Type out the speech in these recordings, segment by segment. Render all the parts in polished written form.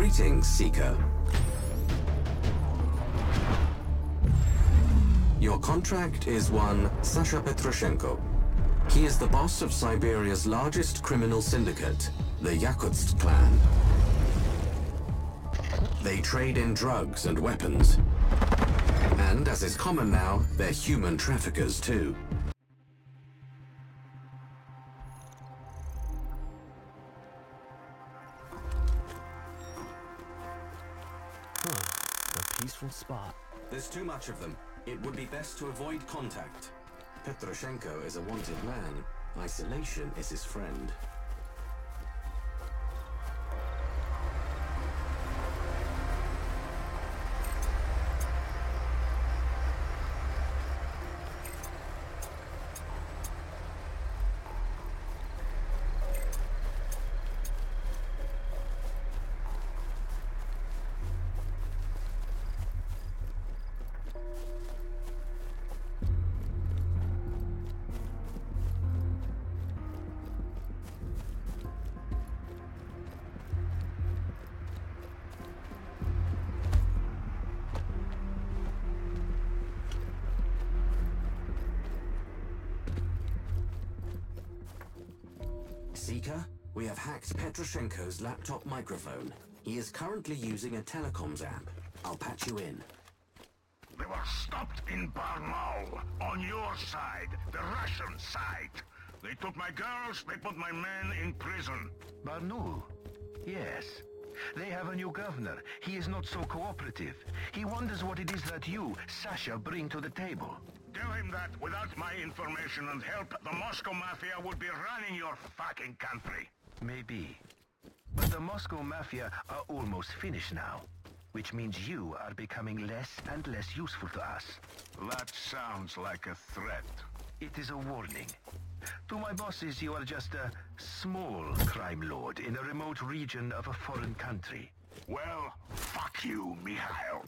Greetings, Seeker. Your contract is one Sasha Petroshenko. He is the boss of Siberia's largest criminal syndicate, the Yakutsk clan. They trade in drugs and weapons. And, as is common now, they're human traffickers too. A peaceful spot. There's too much of them. It would be best to avoid contact. Petroshenko is a wanted man. Isolation is his friend. Seeker, we have hacked Petroshenko's laptop microphone. He is currently using a telecoms app. I'll patch you in. They were stopped in Barnaul, on your side, the Russian side. They took my girls, they put my men in prison. Barnaul? Yes. They have a new governor. He is not so cooperative. He wonders what it is that you, Sasha, bring to the table. Tell him that without my information and help, the Moscow Mafia would be running your fucking country. Maybe. But the Moscow Mafia are almost finished now. Which means you are becoming less and less useful to us. That sounds like a threat. It is a warning. To my bosses, you are just a small crime lord in a remote region of a foreign country. Well, fuck you, Mikhail.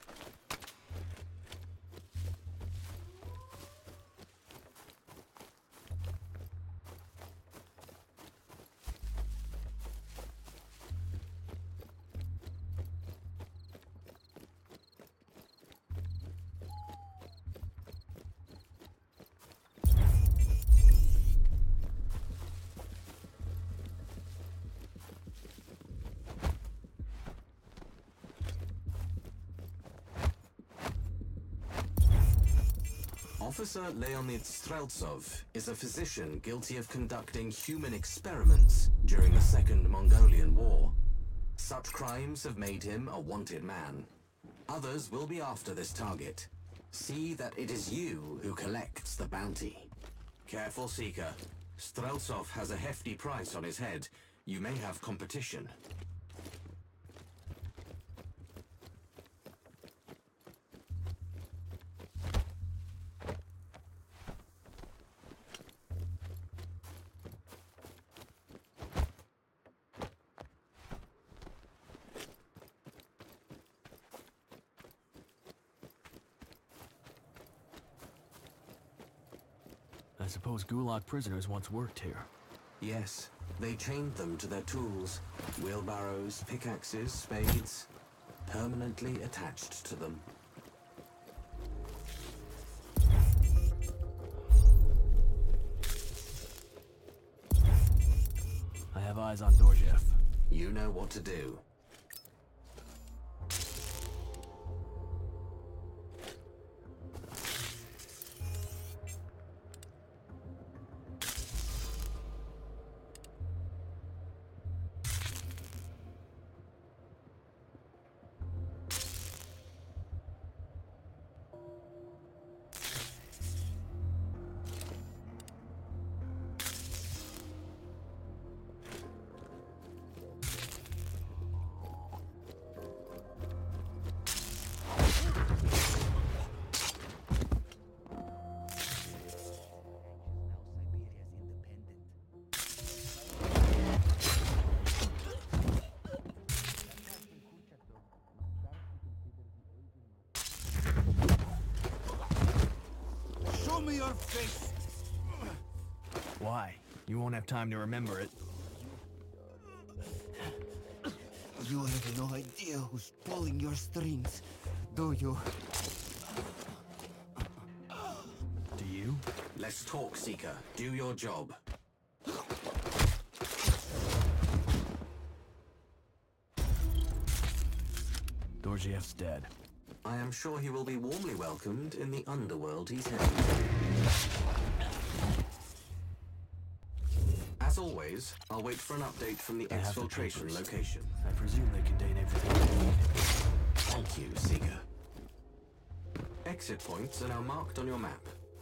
Officer Leonid Streltsov is a physician guilty of conducting human experiments during the Second Mongolian War. Such crimes have made him a wanted man. Others will be after this target. See that it is you who collects the bounty. Careful, Seeker. Streltsov has a hefty price on his head. You may have competition. I suppose Gulag prisoners once worked here. Yes, they chained them to their tools. Wheelbarrows, pickaxes, spades. Permanently attached to them. I have eyes on Dorjev. You know what to do. Your face. Why? You won't have time to remember it. You have no idea who's pulling your strings, do you? Do you? Let's talk, Seeker. Do your job. Dorjiev's dead. I am sure he will be warmly welcomed in the underworld he's heading to. As always, I'll wait for an update from the I have the exfiltration papers. location. I presume they contain everything we need. Thank you, Seeker. Exit points are now marked on your map.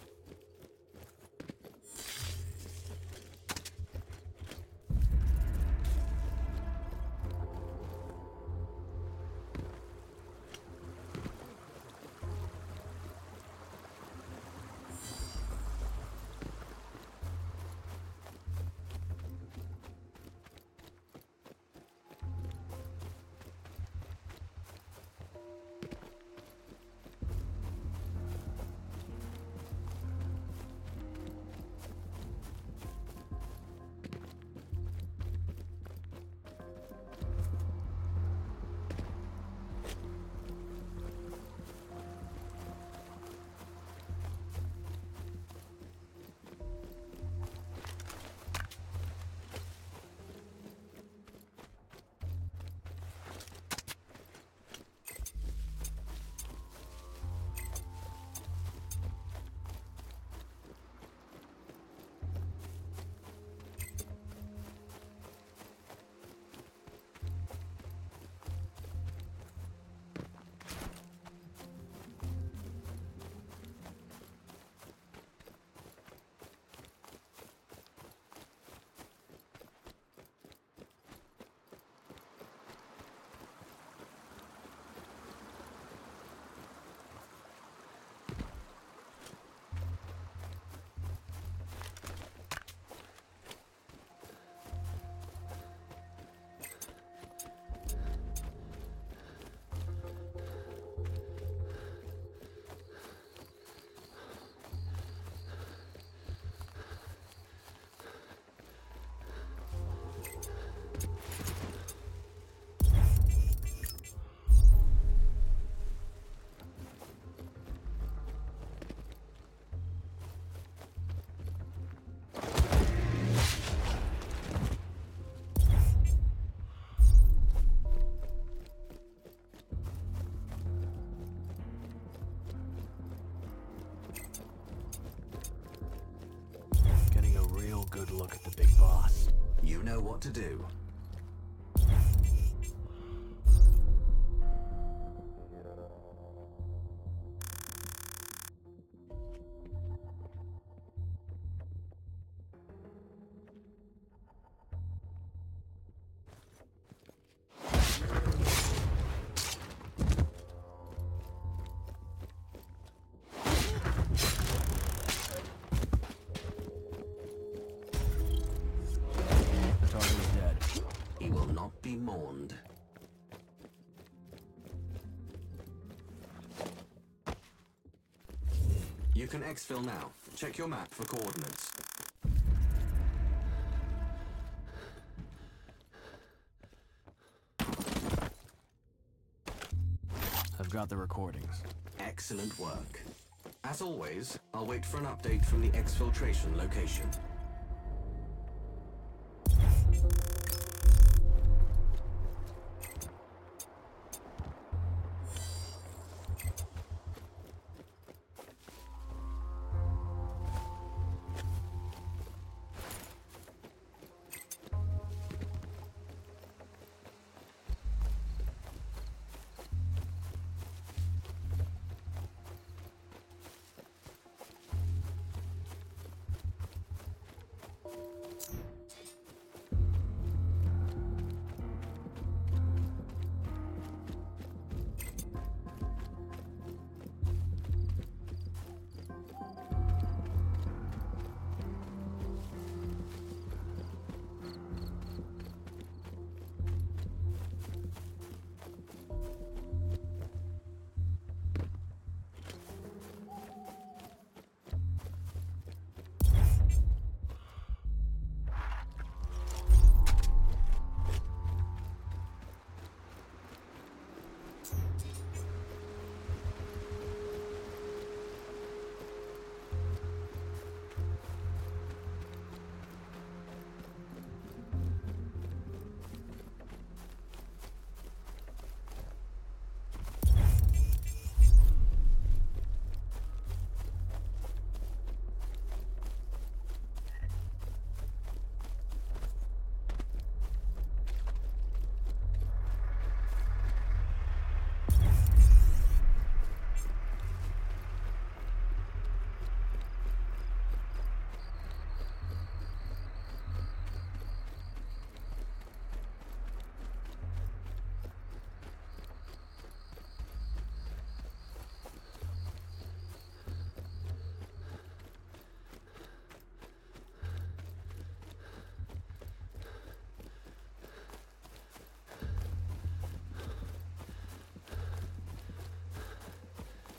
Good look at the big boss. You know what to do. Be mourned. You can exfil now. Check your map for coordinates. I've got the recordings. Excellent work. As always, I'll wait for an update from the exfiltration location.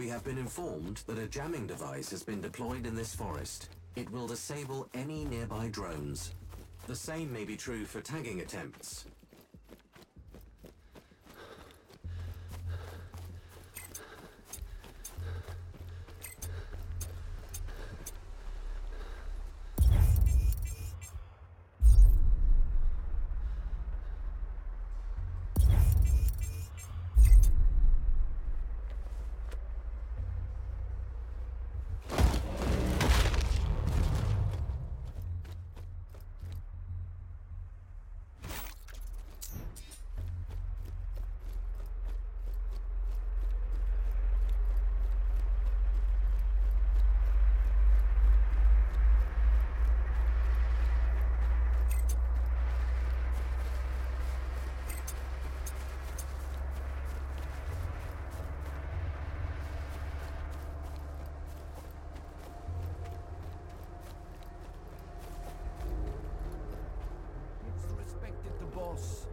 We have been informed that a jamming device has been deployed in this forest. It will disable any nearby drones. The same may be true for tagging attempts. Respected the boss.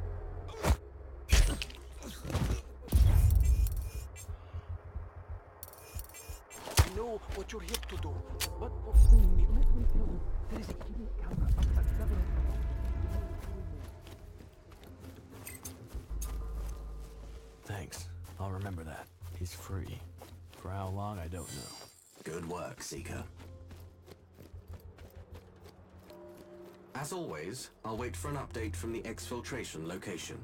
I know what you're here to do, but let me tell you, there is a hidden camera up at 7 o'clock. Thanks. I'll remember that. He's free. For how long, I don't know. Good work, Seeker. As always, I'll wait for an update from the exfiltration location.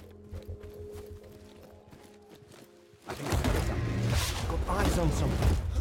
I think I got something. Got eyes on something.